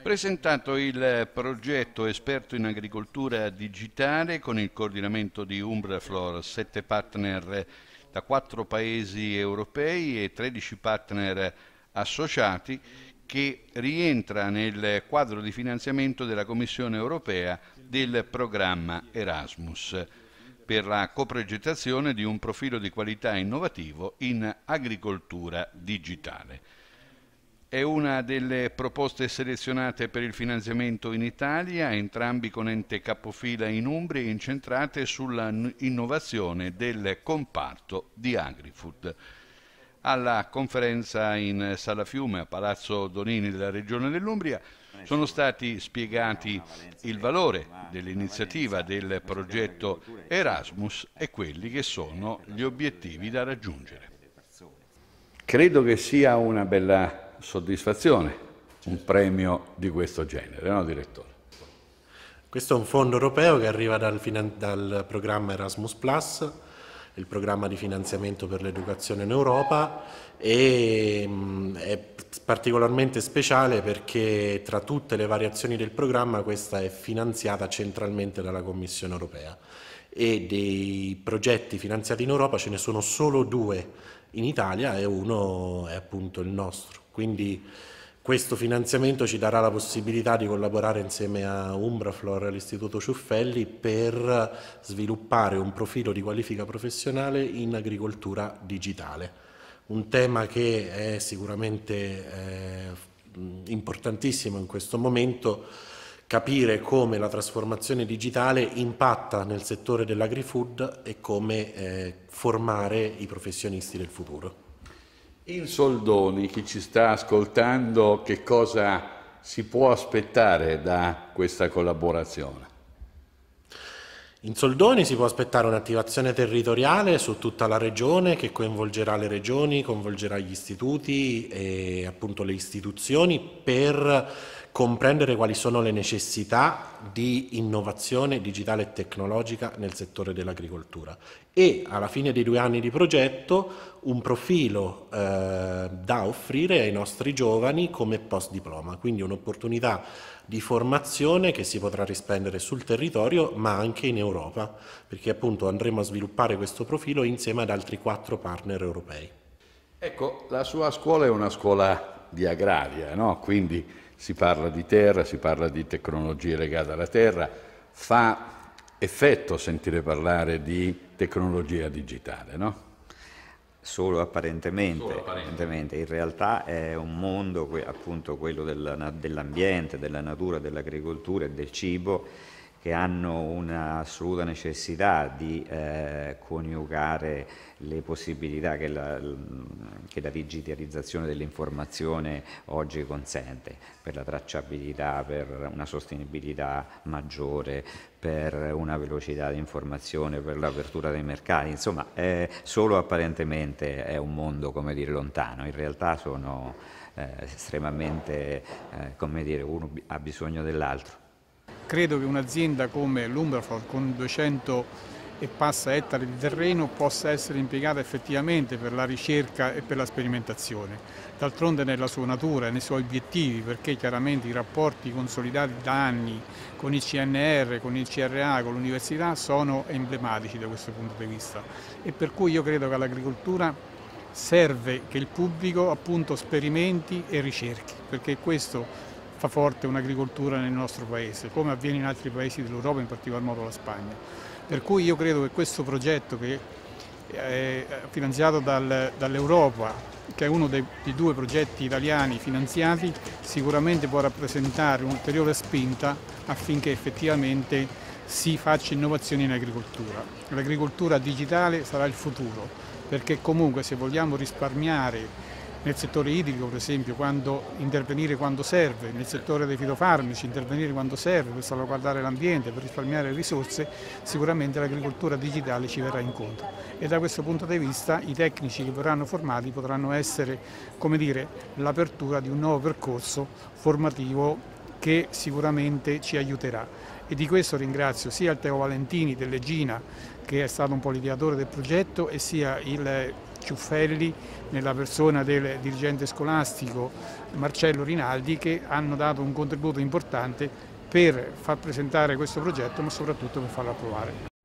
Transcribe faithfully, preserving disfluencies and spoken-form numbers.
Presentato il progetto Esperto in agricoltura digitale con il coordinamento di Umbraflor, sette partner da quattro paesi europei e tredici partner associati, che rientra nel quadro di finanziamento della Commissione europea del programma Erasmus per la coprogettazione di un profilo di qualità innovativo in agricoltura digitale. È una delle proposte selezionate per il finanziamento in Italia, entrambi con ente capofila in Umbria e incentrate sulla innovazione del comparto di AgriFood. Alla conferenza in Sala Fiume a Palazzo Donini della Regione dell'Umbria sono stati spiegati il valore dell'iniziativa del progetto Erasmus e quelli che sono gli obiettivi da raggiungere. Credo che sia una bella soddisfazione un premio di questo genere, no direttore? Questo è un fondo europeo che arriva dal, dal programma Erasmus plus, il programma di finanziamento per l'educazione in Europa, e mh, è particolarmente speciale perché tra tutte le variazioni del programma questa è finanziata centralmente dalla Commissione europea, e dei progetti finanziati in Europa ce ne sono solo due in Italia e uno è appunto il nostro. Quindi questo finanziamento ci darà la possibilità di collaborare insieme a Umbraflor e all'Istituto Ciuffelli per sviluppare un profilo di qualifica professionale in agricoltura digitale. Un tema che è sicuramente eh, importantissimo in questo momento, capire come la trasformazione digitale impatta nel settore dell'agri-food e come eh, formare i professionisti del futuro. In soldoni, chi ci sta ascoltando, che cosa si può aspettare da questa collaborazione? In soldoni si può aspettare un'attivazione territoriale su tutta la regione che coinvolgerà le regioni, coinvolgerà gli istituti e appunto le istituzioni per comprendere quali sono le necessità di innovazione digitale e tecnologica nel settore dell'agricoltura, e alla fine dei due anni di progetto un profilo eh, da offrire ai nostri giovani come post diploma, quindi un'opportunità di formazione che si potrà rispendere sul territorio ma anche in Europa, perché appunto andremo a sviluppare questo profilo insieme ad altri quattro partner europei. Ecco, la sua scuola è una scuola di agraria, no? Quindi si parla di terra, si parla di tecnologie legate alla terra, fa effetto sentire parlare di tecnologia digitale, no? Solo apparentemente, Solo apparentemente. In realtà è un mondo, appunto quello dell'ambiente, della natura, dell'agricoltura e del cibo, che hanno un'assoluta necessità di eh, coniugare le possibilità che la, che la digitalizzazione dell'informazione oggi consente, per la tracciabilità, per una sostenibilità maggiore, per una velocità di informazione, per l'apertura dei mercati. Insomma, è solo apparentemente è un mondo, come dire, lontano. In realtà sono eh, estremamente, eh, come dire, uno ha bisogno dell'altro. Credo che un'azienda come l'Umbraflor, con duecento e passa ettari di terreno, possa essere impiegata effettivamente per la ricerca e per la sperimentazione. D'altronde nella sua natura e nei suoi obiettivi, perché chiaramente i rapporti consolidati da anni con il C N R, con il C R A, con l'università sono emblematici da questo punto di vista, e per cui io credo che all'agricoltura serve che il pubblico appunto sperimenti e ricerchi, perché questo fa forte un'agricoltura nel nostro paese, come avviene in altri paesi dell'Europa, in particolar modo la Spagna. Per cui io credo che questo progetto, che è finanziato dal, dall'Europa, che è uno dei, dei due progetti italiani finanziati, sicuramente può rappresentare un'ulteriore spinta affinché effettivamente si faccia innovazione in agricoltura. L'agricoltura digitale sarà il futuro, perché comunque se vogliamo risparmiare nel settore idrico, per esempio, quando intervenire quando serve, nel settore dei fitofarmaci intervenire quando serve per salvaguardare l'ambiente, per risparmiare risorse, sicuramente l'agricoltura digitale ci verrà incontro. E da questo punto di vista i tecnici che verranno formati potranno essere, come dire, l'apertura di un nuovo percorso formativo che sicuramente ci aiuterà. E di questo ringrazio sia il Teo Valentini dell'Egina, che è stato un po' l'ideatore del progetto, e sia il Ciuffelli, nella persona del dirigente scolastico Marcello Rinaldi, che hanno dato un contributo importante per far presentare questo progetto, ma soprattutto per farlo approvare.